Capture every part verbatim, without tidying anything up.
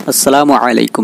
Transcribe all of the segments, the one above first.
আসসালামু আলাইকুম।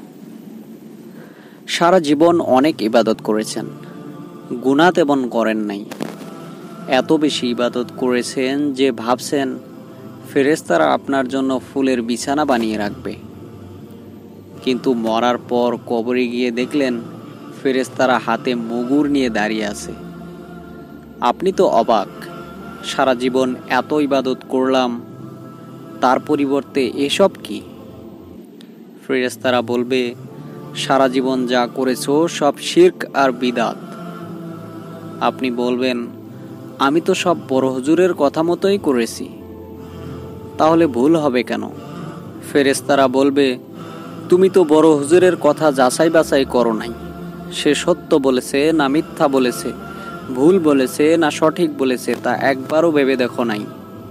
সারা জীবন অনেক ইবাদত করেছেন, গুনাহ তেমন করেন নাই। এত বেশি ইবাদত করেছেন যে ভাবছেন ফেরেশতারা আপনার জন্য ফুলের বিছানা বানিয়ে রাখবে, কিন্তু মরার পর কবরে গিয়ে দেখলেন ফেরেশতারা হাতে মুগুর নিয়ে দাঁড়িয়ে আছে। আপনি তো অবাক, সারা জীবন এত ইবাদত করলাম, তার পরিবর্তে এসব কি? ফেরেশতারা বলবে, সারা জীবন যা করেছো সব শিরক আর বিদাত। আপনি বলবেন, আমি তো সব বড় হুজুরের কথা মতোই করেছি, তাহলে ভুল হবে কেন? ফেরেশতারা বলবে, তুমি তো বড় হুজুরের কথা যাচাই বাছাই করো নাই, সে সত্য বলেছে না মিথ্যা বলেছে, ভুল বলেছে না সঠিক বলেছে তা একবারও ভেবে দেখো নাই।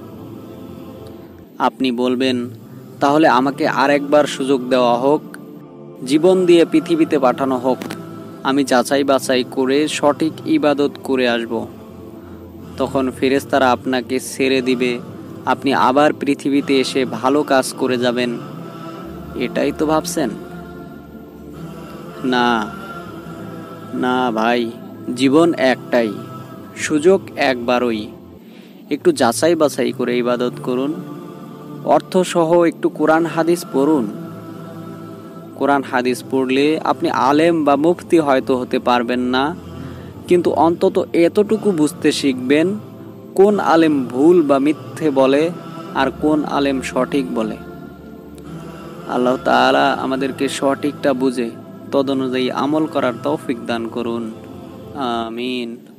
আপনি বলবেন, তাহলে আমাকে আর একবার সুযোগ দেওয়া হোক, জীবন দিয়ে পৃথিবীতে পাঠানো হোক, আমি যাচাই বাছাই করে সঠিক ইবাদত করে আসব। তখন ফেরেশতারা আপনাকে ছেড়ে দিবে, আপনি আবার পৃথিবীতে এসে ভালো কাজ করে যাবেন। এটাই তো ভাবছেন? না না ভাই, জীবন একটাই, সুযোগ একবারই। একটু যাচাই বাছাই করে ইবাদত করুন, অর্থসহ একটু কোরআন হাদিস পড়ুন। কোরআন হাদিস পড়লে আপনি আলেম বা মুফতি হয়তো হতে পারবেন না, কিন্তু অন্তত এতটুকু বুঝতে শিখবেন কোন আলেম ভুল বা মিথ্যে বলে আর কোন আলেম সঠিক বলে। আল্লাহ তাআলা আমাদেরকে সঠিকটা বুঝে তদনুযায়ী আমল করার তৌফিক দান করুন। আমিন।